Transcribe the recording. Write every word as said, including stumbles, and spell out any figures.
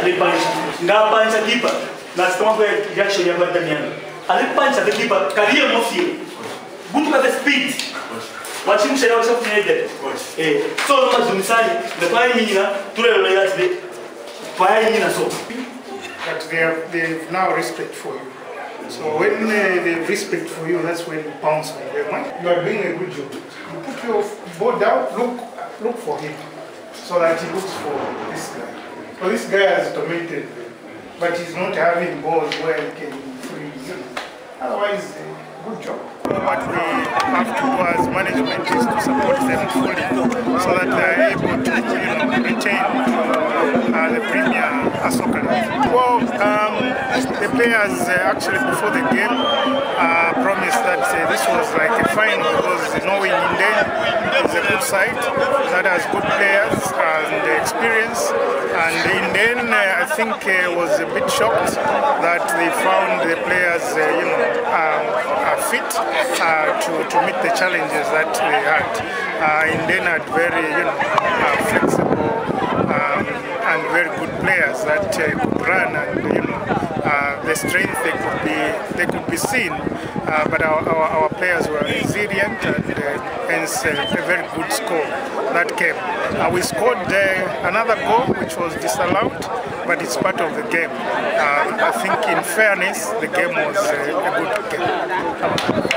Ali punch. Nga punch keeper. Na stoma kwa reaction ya kwenda miano. Ali punch the keeper career mo feel. Good for the speed. Watching share was of needed. Eh, so much dumisani the five mina tule lo ya tbe. Five mina so. But they have they have now respect for you. So when uh, they have respect for you, that's when you bounce on them. You are doing a good job. You put your ball down, look look for him. So that he looks for this guy. So this guy has tormented them. But he's not having balls where he can free, you know. Otherwise, uh, good job. What we have to do as management is to support them fully so that they are able to, you know, retain uh, the Premier Soccer League. Well, um, the players uh, actually before the game uh, promised that uh, this was like a final because knowing Indeni is a good side that has good players and experience, and Indeni uh, I think uh, was a bit shocked that they found the players uh, you know um, are fit uh, to, to meet the challenges that they had. Uh, Indeni had very you know uh, flexible um, and very good players that uh, could run, and you know uh, the strength they could be they could be seen, uh, but our, our, our players were resilient and uh, hence uh, a very good score that came. Uh, we scored uh, another goal which was disallowed, but it's part of the game. Uh, I think in fairness the game was uh, a good game.